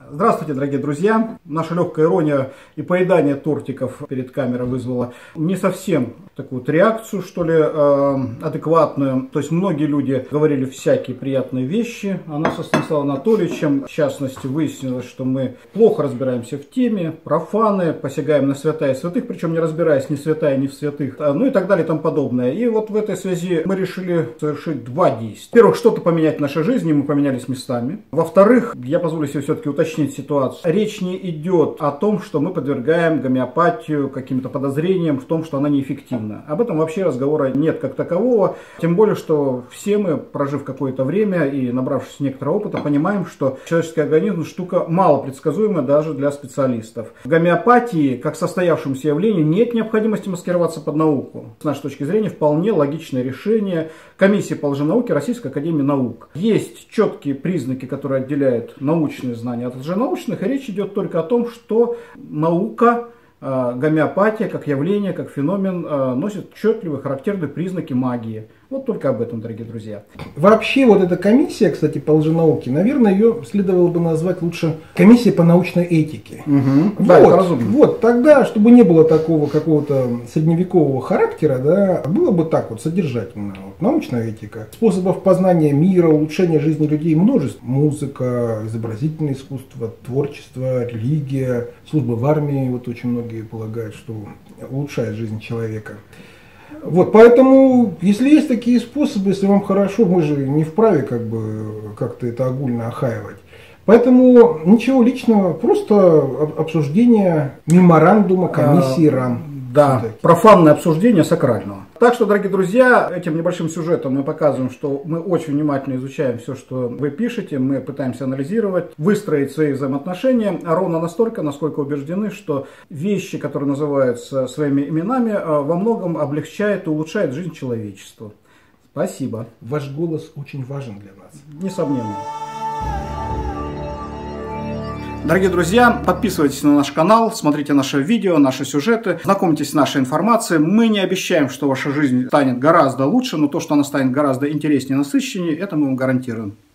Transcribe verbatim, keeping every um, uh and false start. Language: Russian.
Здравствуйте, дорогие друзья! Наша легкая ирония и поедание тортиков перед камерой вызвало не совсем такую вот реакцию, что ли, э, адекватную. То есть многие люди говорили всякие приятные вещи о нас со Станиславом Анатольевичем. В частности, выяснилось, что мы плохо разбираемся в теме, профаны, посягаем на святая и святых, причем не разбираясь ни в святая, ни в святых, ну и так далее и тому подобное. И вот в этой связи мы решили совершить два действия. Во-первых, что-то поменять в нашей жизни, мы поменялись местами. Во-вторых, я позволю себе все-таки уточнить ситуацию. Речь не идет о том, что мы подвергаем гомеопатию каким-то подозрениям в том, что она неэффективна. Об этом вообще разговора нет как такового. Тем более, что все мы, прожив какое-то время и набравшись некоторого опыта, понимаем, что человеческий организм штука мало предсказуемая даже для специалистов. В гомеопатии, как состоявшемуся явлению, нет необходимости маскироваться под науку. С нашей точки зрения, вполне логичное решение комиссии по лженауке Российской академии наук. Есть четкие признаки, которые отделяют научные знания от лженаучных, и речь идет только о том, что наука, гомеопатия как явление, как феномен носит отчетливые характерные признаки магии. Вот только об этом, дорогие друзья. Вообще вот эта комиссия, кстати, по лженауке, наверное, ее следовало бы назвать лучше комиссия по научной этике. Угу. Вот, да, это разумно. Вот, тогда, чтобы не было такого какого-то средневекового характера, да, было бы так вот содержательно. Вот, научная этика. Способов познания мира, улучшения жизни людей множество. Музыка, изобразительное искусство, творчество, религия, служба в армии. Вот очень многие полагают, что улучшает жизнь человека. Вот, поэтому, если есть такие способы, если вам хорошо, мы же не вправе как бы как-то это огульно охаивать. Поэтому ничего личного, просто обсуждение меморандума комиссии РАН. Да, профанное обсуждение сакрального. Так что, дорогие друзья, этим небольшим сюжетом мы показываем, что мы очень внимательно изучаем все, что вы пишете, мы пытаемся анализировать, выстроить свои взаимоотношения ровно настолько, насколько убеждены, что вещи, которые называются своими именами, во многом облегчают и улучшают жизнь человечества. Спасибо. Ваш голос очень важен для нас. Несомненно. Дорогие друзья, подписывайтесь на наш канал, смотрите наши видео, наши сюжеты, знакомьтесь с нашей информацией. Мы не обещаем, что ваша жизнь станет гораздо лучше, но то, что она станет гораздо интереснее и насыщеннее, это мы вам гарантируем.